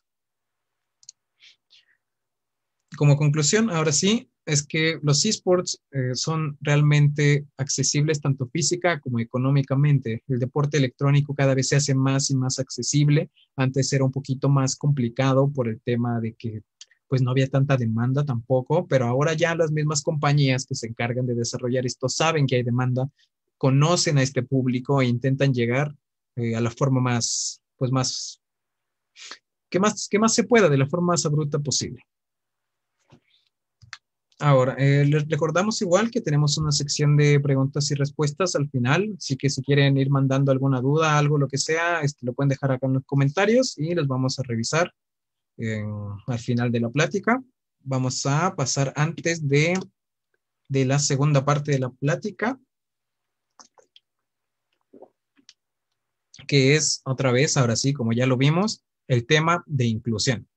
A: Como conclusión, ahora sí, es que los esports eh, son realmente accesibles tanto física como económicamente. El deporte electrónico cada vez se hace más y más accesible. Antes era un poquito más complicado por el tema de que pues no había tanta demanda tampoco, pero ahora ya las mismas compañías que se encargan de desarrollar esto saben que hay demanda, conocen a este público e intentan llegar eh, a la forma más, pues más, que más, que más se pueda, de la forma más abrupta posible. Ahora, eh, les recordamos igual que tenemos una sección de preguntas y respuestas al final, así que si quieren ir mandando alguna duda, algo, lo que sea, este, lo pueden dejar acá en los comentarios y los vamos a revisar eh, al final de la plática. Vamos a pasar antes de, de la segunda parte de la plática, que es otra vez, ahora sí, como ya lo vimos, el tema de inclusión.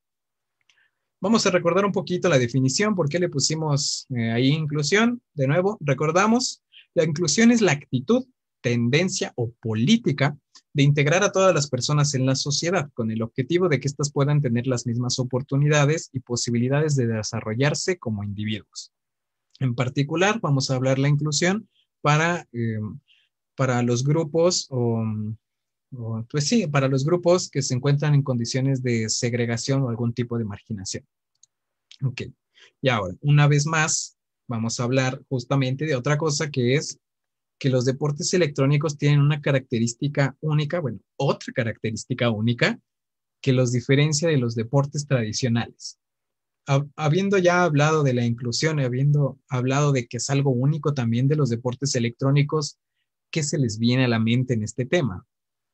A: Vamos a recordar un poquito la definición, por qué le pusimos eh, ahí inclusión. De nuevo, recordamos, la inclusión es la actitud, tendencia o política de integrar a todas las personas en la sociedad con el objetivo de que éstas puedan tener las mismas oportunidades y posibilidades de desarrollarse como individuos. En particular, vamos a hablar la inclusión para, eh, para los grupos o, o, pues sí, para los grupos que se encuentran en condiciones de segregación o algún tipo de marginación. Ok, y ahora, una vez más, vamos a hablar justamente de otra cosa que es que los deportes electrónicos tienen una característica única, bueno, otra característica única que los diferencia de los deportes tradicionales. Habiendo ya hablado de la inclusión, habiendo hablado de que es algo único también de los deportes electrónicos, ¿qué se les viene a la mente en este tema?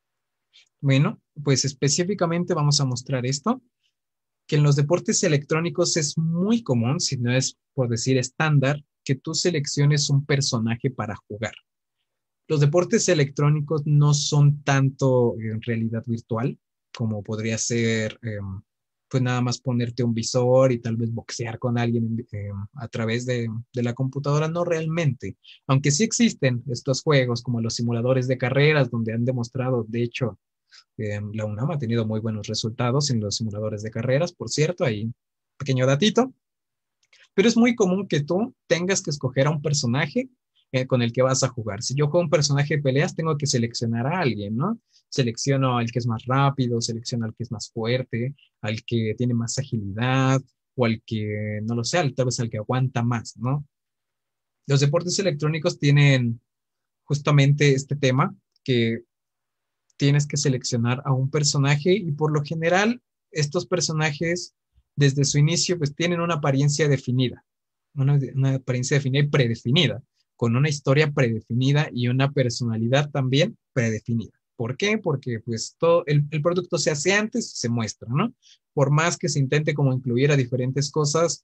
A: Bueno, pues específicamente vamos a mostrar esto, que en los deportes electrónicos es muy común, si no es por decir estándar, que tú selecciones un personaje para jugar. Los deportes electrónicos no son tanto en realidad virtual, como podría ser, eh, pues nada más ponerte un visor y tal vez boxear con alguien eh, a través de, de la computadora, no realmente. Aunque sí existen estos juegos como los simuladores de carreras, donde han demostrado, de hecho, eh, la UNAM ha tenido muy buenos resultados en los simuladores de carreras, por cierto, ahí pequeño datito, pero es muy común que tú tengas que escoger a un personaje eh, con el que vas a jugar. Si yo juego un personaje de peleas, tengo que seleccionar a alguien, ¿no? Selecciono al que es más rápido, selecciono al que es más fuerte, al que tiene más agilidad, o al que, no lo sé, tal vez al que aguanta más, ¿no? Los deportes electrónicos tienen justamente este tema, que tienes que seleccionar a un personaje y por lo general estos personajes desde su inicio pues tienen una apariencia definida, una, una apariencia definida y predefinida, con una historia predefinida y una personalidad también predefinida. ¿Por qué? Porque pues todo el, el producto se hace antes y se muestra, ¿no? Por más que se intente como incluir a diferentes cosas,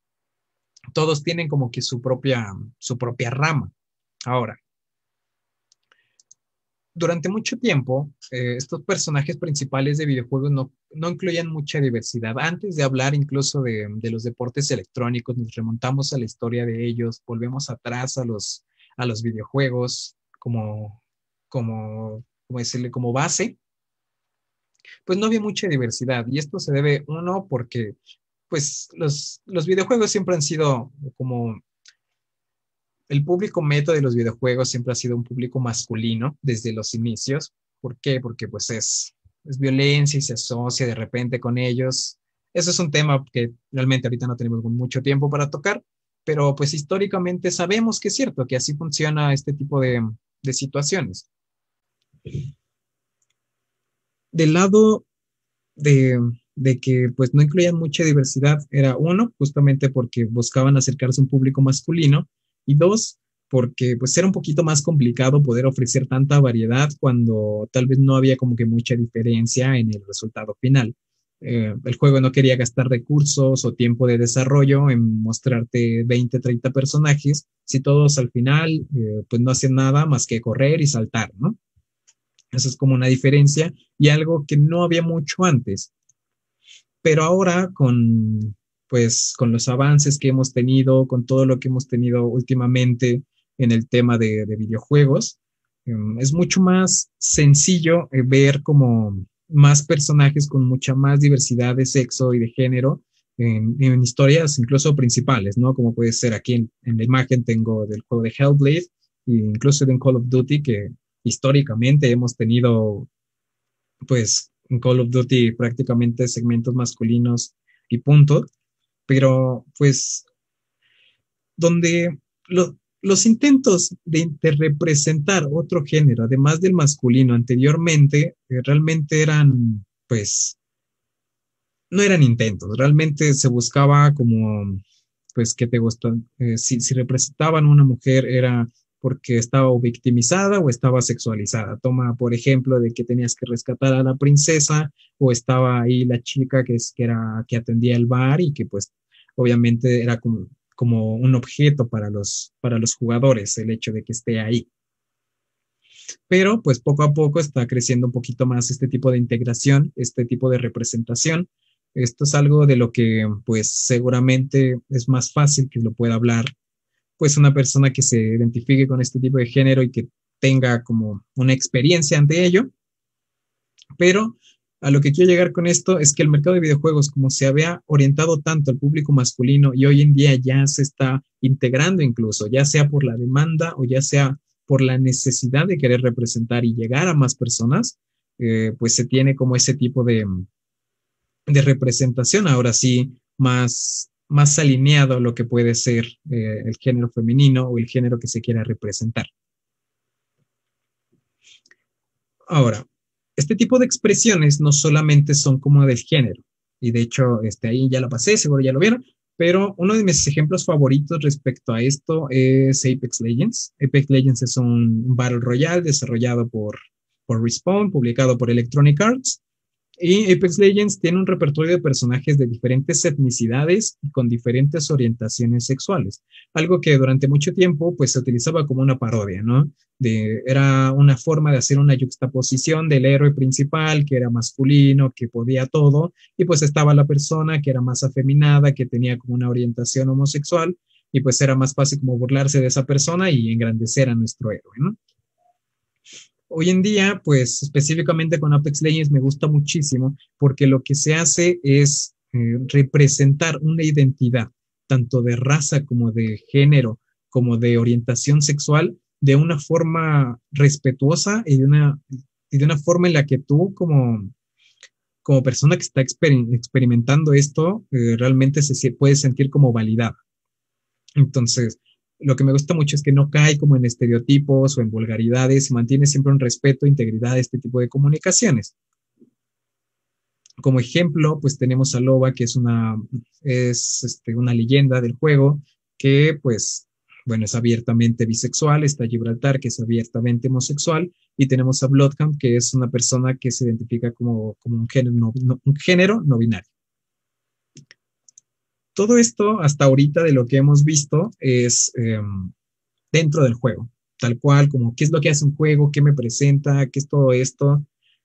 A: todos tienen como que su propia, su propia rama. Ahora, durante mucho tiempo, eh, estos personajes principales de videojuegos no, no incluían mucha diversidad. Antes de hablar incluso de, de, los deportes electrónicos, nos remontamos a la historia de ellos, volvemos atrás a los, a los videojuegos como, como, como decirle, como base, pues no había mucha diversidad. Y esto se debe, uno, porque pues los, los videojuegos siempre han sido como el público meta de los videojuegos siempre ha sido un público masculino desde los inicios. ¿Por qué? Porque pues es, es violencia y se asocia de repente con ellos. Eso es un tema que realmente ahorita no tenemos mucho tiempo para tocar, pero pues históricamente sabemos que es cierto, que así funciona este tipo de, de situaciones. Del lado de, de que pues no incluían mucha diversidad era uno, justamente porque buscaban acercarse a un público masculino y dos, porque pues era un poquito más complicado poder ofrecer tanta variedad cuando tal vez no había como que mucha diferencia en el resultado final. Eh, el juego no quería gastar recursos o tiempo de desarrollo en mostrarte veinte, treinta personajes si todos al final eh, pues no hacen nada más que correr y saltar, ¿no? Eso es como una diferencia y algo que no había mucho antes. Pero ahora con, pues, con los avances que hemos tenido, con todo lo que hemos tenido últimamente en el tema de, de videojuegos, eh, es mucho más sencillo eh, ver como más personajes con mucha más diversidad de sexo y de género en, en historias incluso principales, ¿no? Como puede ser aquí en, en la imagen tengo del juego de Hellblade e incluso de un Call of Duty que históricamente hemos tenido pues en Call of Duty prácticamente segmentos masculinos y punto, pero pues donde lo, los intentos de, de, representar otro género, además del masculino anteriormente, eh, realmente eran pues no eran intentos, realmente se buscaba como pues, ¿qué te gusta? Eh, si, si representaban a una mujer era porque estaba o victimizada o estaba sexualizada. Toma, por ejemplo, de que tenías que rescatar a la princesa o estaba ahí la chica que, es, que, era, que atendía el bar y que pues obviamente era como, como un objeto para los, para los jugadores el hecho de que esté ahí. Pero pues poco a poco está creciendo un poquito más este tipo de integración, este tipo de representación. Esto es algo de lo que pues seguramente es más fácil que lo pueda hablar pues una persona que se identifique con este tipo de género y que tenga como una experiencia ante ello. Pero a lo que quiero llegar con esto es que el mercado de videojuegos, como se había orientado tanto al público masculino y hoy en día ya se está integrando incluso, ya sea por la demanda o ya sea por la necesidad de querer representar y llegar a más personas, eh, pues se tiene como ese tipo de, de representación ahora sí más, más alineado a lo que puede ser eh, el género femenino o el género que se quiera representar. Ahora, este tipo de expresiones no solamente son como del género, y de hecho este, ahí ya lo pasé, seguro ya lo vieron, pero uno de mis ejemplos favoritos respecto a esto es Apex Legends. Apex Legends es un Battle Royale desarrollado por, por Respawn, publicado por Electronic Arts. Y Apex Legends tiene un repertorio de personajes de diferentes etnicidades y con diferentes orientaciones sexuales. Algo que durante mucho tiempo pues se utilizaba como una parodia, ¿no? De, era una forma de hacer una yuxtaposición del héroe principal que era masculino, que podía todo, y pues estaba la persona que era más afeminada, que tenía como una orientación homosexual, y pues era más fácil como burlarse de esa persona y engrandecer a nuestro héroe, ¿no? Hoy en día, pues específicamente con Apex Legends me gusta muchísimo porque lo que se hace es eh, representar una identidad, tanto de raza como de género, como de orientación sexual, de una forma respetuosa y de una, y de una forma en la que tú como, como persona que está exper experimentando esto, eh, realmente se puede sentir como validada. Entonces, lo que me gusta mucho es que no cae como en estereotipos o en vulgaridades, mantiene siempre un respeto e integridad a este tipo de comunicaciones. Como ejemplo, pues tenemos a Loba, que es una, es este, una leyenda del juego, que pues, bueno, es abiertamente bisexual, está Gibraltar, que es abiertamente homosexual, y tenemos a Bloodhound, que es una persona que se identifica como, como un, género no, no, un género no binario. Todo esto hasta ahorita de lo que hemos visto es eh, dentro del juego, tal cual, como qué es lo que hace un juego, qué me presenta, qué es todo esto.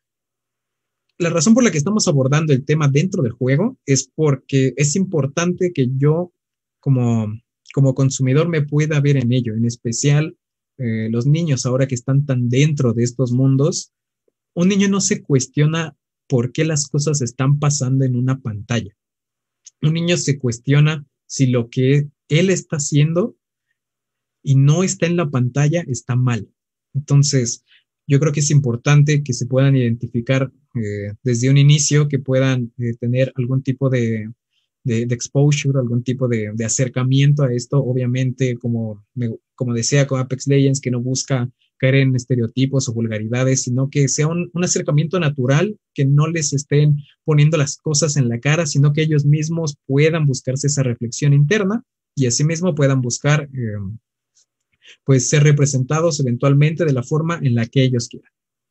A: La razón por la que estamos abordando el tema dentro del juego es porque es importante que yo como, como consumidor me pueda ver en ello, en especial eh, los niños ahora que están tan dentro de estos mundos. Un niño no se cuestiona por qué las cosas están pasando en una pantalla. Un niño se cuestiona si lo que él está haciendo y no está en la pantalla está mal. Entonces, yo creo que es importante que se puedan identificar eh, desde un inicio, que puedan eh, tener algún tipo de, de, de exposure, algún tipo de, de, acercamiento a esto. Obviamente, como, me, como decía con Apex Legends, que no busca caer en estereotipos o vulgaridades, sino que sea un, un acercamiento natural, que no les estén poniendo las cosas en la cara, sino que ellos mismos puedan buscarse esa reflexión interna y asimismo puedan buscar eh, pues ser representados eventualmente de la forma en la que ellos quieran.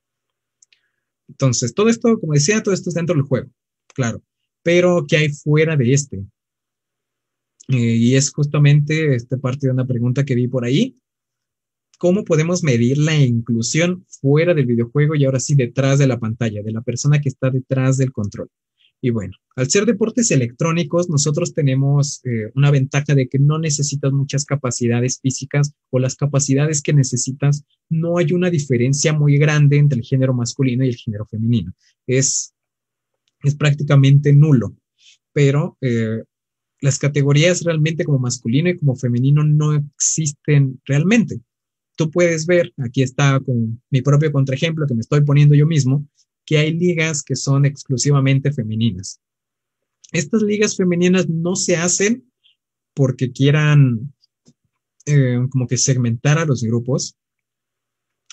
A: Entonces, todo esto, como decía, todo esto es dentro del juego, claro, pero ¿qué hay fuera de este? Eh, y es justamente esta parte de una pregunta que vi por ahí. ¿Cómo podemos medir la inclusión fuera del videojuego y ahora sí detrás de la pantalla, de la persona que está detrás del control? Y bueno, al ser deportes electrónicos, nosotros tenemos eh, una ventaja de que no necesitas muchas capacidades físicas o las capacidades que necesitas, no hay una diferencia muy grande entre el género masculino y el género femenino. Es, es prácticamente nulo, pero eh, las categorías realmente como masculino y como femenino no existen realmente. Tú puedes ver, aquí está con mi propio contraejemplo que me estoy poniendo yo mismo, que hay ligas que son exclusivamente femeninas. Estas ligas femeninas no se hacen porque quieran eh, como que segmentar a los grupos.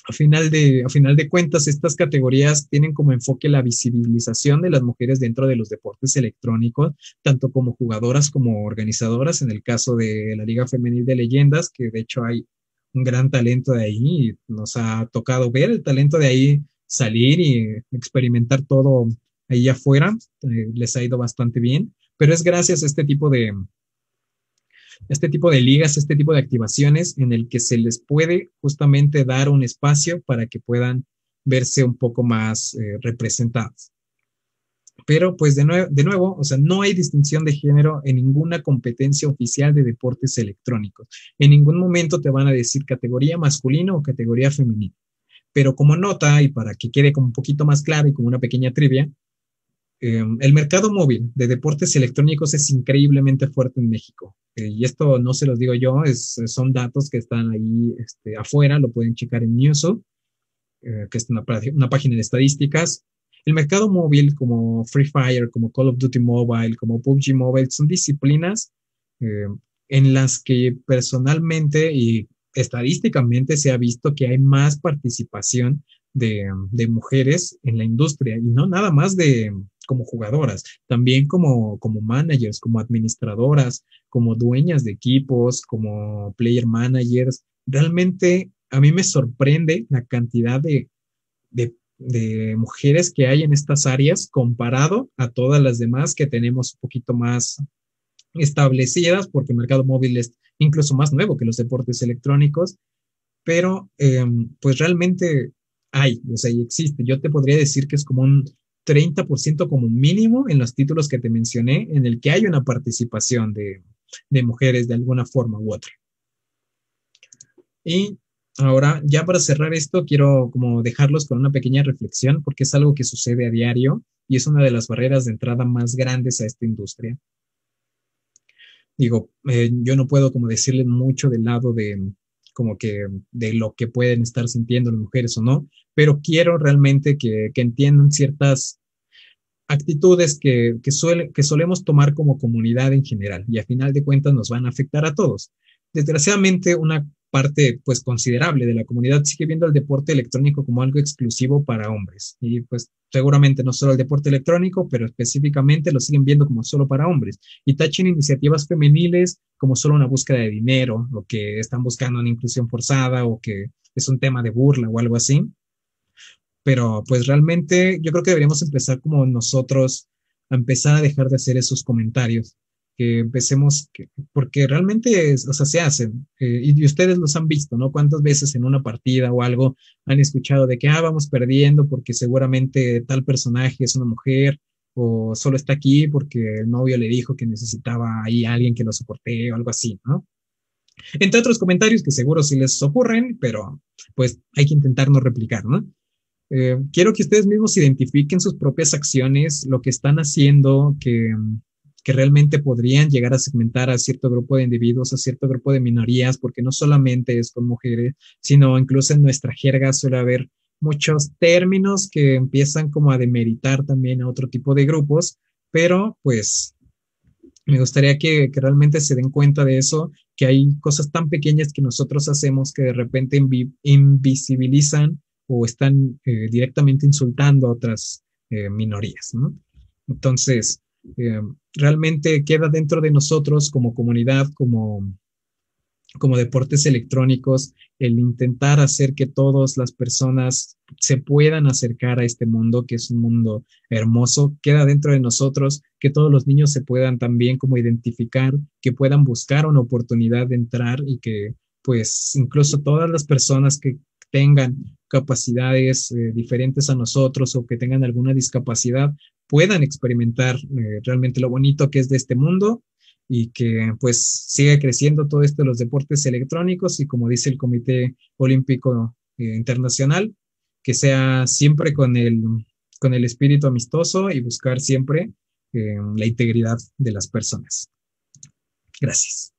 A: A final de, a final de cuentas, estas categorías tienen como enfoque la visibilización de las mujeres dentro de los deportes electrónicos, tanto como jugadoras como organizadoras. En el caso de la Liga Femenil de Leyendas, que de hecho hay un gran talento de ahí, y nos ha tocado ver el talento de ahí salir y experimentar todo ahí afuera. Eh, les ha ido bastante bien, pero es gracias a este tipo de, este tipo de ligas, este tipo de activaciones en el que se les puede justamente dar un espacio para que puedan verse un poco más eh, representados. Pero pues de, nue de nuevo, o sea, no hay distinción de género en ninguna competencia oficial de deportes electrónicos. En ningún momento te van a decir categoría masculina o categoría femenina. Pero como nota y para que quede como un poquito más claro y como una pequeña trivia, eh, el mercado móvil de deportes electrónicos es increíblemente fuerte en México. Eh, y esto no se los digo yo, es, son datos que están ahí este, afuera, lo pueden checar en Newzoo, eh, que es una, una página de estadísticas. El mercado móvil como Free Fire, como Call of Duty Mobile, como P U B G Mobile, son disciplinas eh, en las que personalmente y estadísticamente se ha visto que hay más participación de, de mujeres en la industria y no nada más de como jugadoras, también como, como managers, como administradoras, como dueñas de equipos, como player managers. Realmente a mí me sorprende la cantidad de, de, de mujeres que hay en estas áreas comparado a todas las demás que tenemos un poquito más establecidas, porque el mercado móvil es incluso más nuevo que los deportes electrónicos, pero eh, pues realmente hay, o sea, y existe. Yo te podría decir que es como un treinta por ciento como mínimo en los títulos que te mencioné, en el que hay una participación de, de mujeres de alguna forma u otra. Y ahora, ya para cerrar esto, quiero como dejarlos con una pequeña reflexión, porque es algo que sucede a diario y es una de las barreras de entrada más grandes a esta industria. Digo, eh, yo no puedo como decirles mucho del lado de como que de lo que pueden estar sintiendo las mujeres o no, pero quiero realmente que, que entiendan ciertas actitudes que, que, suele, que solemos tomar como comunidad en general y a final de cuentas nos van a afectar a todos. Desgraciadamente, una parte pues considerable de la comunidad sigue viendo el deporte electrónico como algo exclusivo para hombres y pues seguramente no solo el deporte electrónico, pero específicamente lo siguen viendo como solo para hombres y tachen iniciativas femeniles como solo una búsqueda de dinero o que están buscando una inclusión forzada o que es un tema de burla o algo así. Pero pues realmente yo creo que deberíamos empezar como nosotros a empezar a dejar de hacer esos comentarios, que empecemos, que, porque realmente, es, o sea, se hacen, eh, y, y ustedes los han visto, ¿no? ¿Cuántas veces en una partida o algo han escuchado de que, ah, vamos perdiendo porque seguramente tal personaje es una mujer o solo está aquí porque el novio le dijo que necesitaba ahí alguien que lo soporte o algo así, ¿no? Entre otros comentarios que seguro sí les ocurren, pero pues hay que intentar no replicar, ¿no? Eh, quiero que ustedes mismos identifiquen sus propias acciones, lo que están haciendo, que, que realmente podrían llegar a segmentar a cierto grupo de individuos, a cierto grupo de minorías, porque no solamente es con mujeres, sino incluso en nuestra jerga suele haber muchos términos que empiezan como a demeritar también a otro tipo de grupos, pero pues me gustaría que, que realmente se den cuenta de eso, que hay cosas tan pequeñas que nosotros hacemos que de repente invi invisibilizan o están eh, directamente insultando a otras eh, minorías, ¿no? Entonces, eh, realmente queda dentro de nosotros como comunidad, como, como deportes electrónicos, el intentar hacer que todas las personas se puedan acercar a este mundo, que es un mundo hermoso, queda dentro de nosotros, que todos los niños se puedan también como identificar, que puedan buscar una oportunidad de entrar y que pues incluso todas las personas que tengan capacidades eh, diferentes a nosotros o que tengan alguna discapacidad puedan experimentar eh, realmente lo bonito que es de este mundo y que pues siga creciendo todo esto de los deportes electrónicos y como dice el Comité Olímpico eh, Internacional, que sea siempre con el, con el espíritu amistoso y buscar siempre eh, la integridad de las personas. Gracias.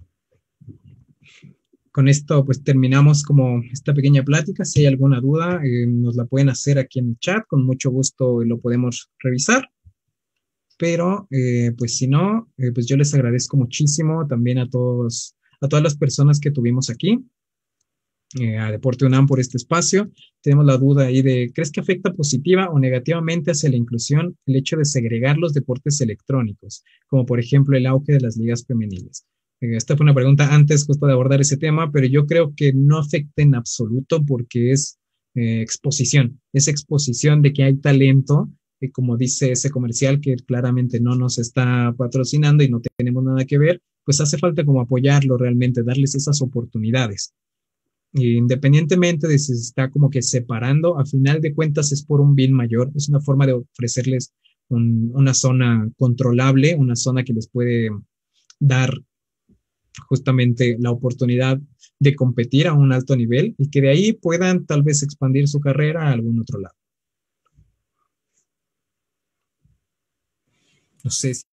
A: Con esto pues terminamos como esta pequeña plática. Si hay alguna duda, eh, nos la pueden hacer aquí en el chat, con mucho gusto lo podemos revisar. Pero eh, pues si no, eh, pues yo les agradezco muchísimo también a todos, a todas las personas que tuvimos aquí. eh, a Deporte UNAM por este espacio. Tenemos la duda ahí de, ¿crees que afecta positiva o negativamente hacia la inclusión el hecho de segregar los deportes electrónicos, como por ejemplo el auge de las ligas femeniles? Eh, esta fue una pregunta antes justo de abordar ese tema, pero yo creo que no afecta en absoluto porque es eh, exposición, es exposición de que hay talento, eh, como dice ese comercial que claramente no nos está patrocinando y no tenemos nada que ver, pues hace falta como apoyarlo realmente, darles esas oportunidades. Independientemente de si se está como que separando, a final de cuentas es por un bien mayor, es una forma de ofrecerles un, una zona controlable, una zona que les puede dar justamente la oportunidad de competir a un alto nivel y que de ahí puedan tal vez expandir su carrera a algún otro lado. No sé si